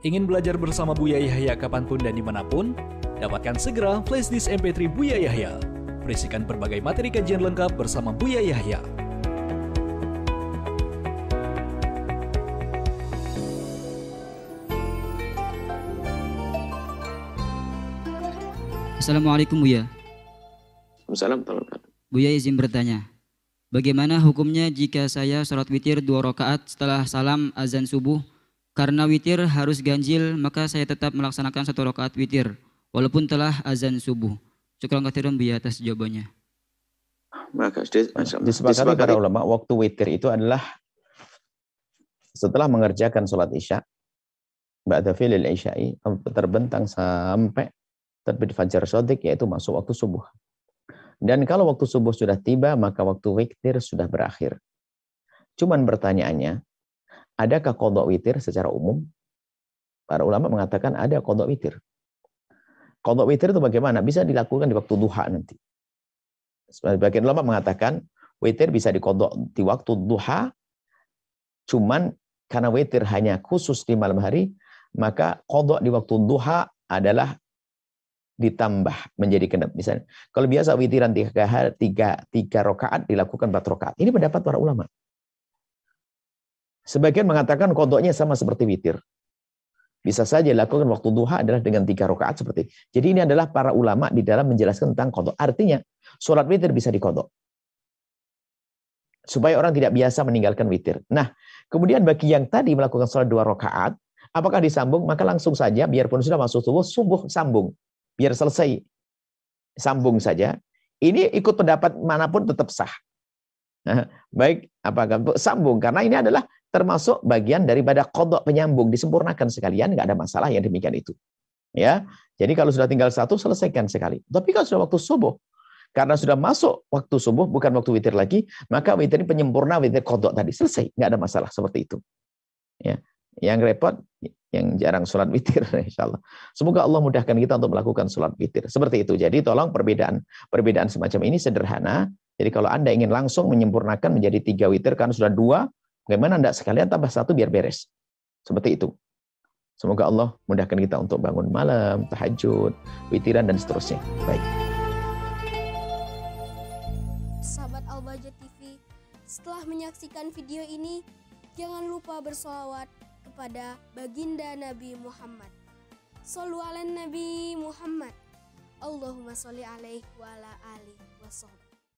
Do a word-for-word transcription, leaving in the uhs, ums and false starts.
Ingin belajar bersama Buya Yahya kapanpun dan dimanapun? Dapatkan segera flashdisk M P tiga Buya Yahya. Berisikan berbagai materi kajian lengkap bersama Buya Yahya. Assalamualaikum Buya. Assalamualaikum. Buya izin bertanya, bagaimana hukumnya jika saya sholat witir dua rakaat setelah salam azan subuh? Karena witir harus ganjil, maka saya tetap melaksanakan satu rakaat witir, walaupun telah azan subuh. Syukran katsiran Buya atas jawabannya. Maka disepakati para ulama, waktu witir itu adalah setelah mengerjakan sholat isya, ba'da fi'lil isya'i, terbentang sampai terbit fajar shadiq, yaitu masuk waktu subuh. Dan kalau waktu subuh sudah tiba, maka waktu witir sudah berakhir. Cuman pertanyaannya, adakah qadha witir secara umum? Para ulama mengatakan ada qadha witir. Qadha witir itu bagaimana? Bisa dilakukan di waktu duha nanti. Sebagian ulama mengatakan witir bisa diqadha di waktu duha, cuman karena witir hanya khusus di malam hari, maka qadha di waktu duha adalah ditambah menjadi genap. Misalnya, kalau biasa witiran tiga, tiga, tiga rakaat dilakukan empat rakaat. Ini pendapat para ulama. Sebagian mengatakan qadhanya sama seperti witir. Bisa saja dilakukan waktu duha adalah dengan tiga rakaat seperti. Jadi ini adalah para ulama di dalam menjelaskan tentang qadha. Artinya, sholat witir bisa diqadha. Supaya orang tidak biasa meninggalkan witir. Nah, kemudian bagi yang tadi melakukan sholat dua rakaat, apakah disambung? Maka langsung saja, biarpun sudah masuk subuh, subuh sambung. Biar selesai. Sambung saja. Ini ikut pendapat manapun tetap sah. Nah, baik, apakah sambung? Karena ini adalah termasuk bagian daripada qadha penyambung, disempurnakan sekalian, nggak ada masalah yang demikian itu. Ya, jadi kalau sudah tinggal satu, selesaikan sekali. Tapi kalau sudah waktu subuh, karena sudah masuk waktu subuh, bukan waktu witir lagi, maka witir ini penyempurna witir qadha tadi, selesai, nggak ada masalah seperti itu. Ya, yang repot, yang jarang sholat witir, insya Allah. Semoga Allah mudahkan kita untuk melakukan sholat witir. Seperti itu. Jadi tolong perbedaan perbedaan semacam ini sederhana. Jadi kalau Anda ingin langsung menyempurnakan menjadi tiga witir, karena sudah dua, bagaimana Anda sekalian tambah satu biar beres. Seperti itu. Semoga Allah mudahkan kita untuk bangun malam, tahajud, witiran, dan seterusnya. Baik. Sahabat Al-Bahjah T V, setelah menyaksikan video ini, jangan lupa bersolawat kepada baginda Nabi Muhammad. Shollu ala Nabi Muhammad. Allahumma sholli alaihi wa ala alihi wa sahbihi.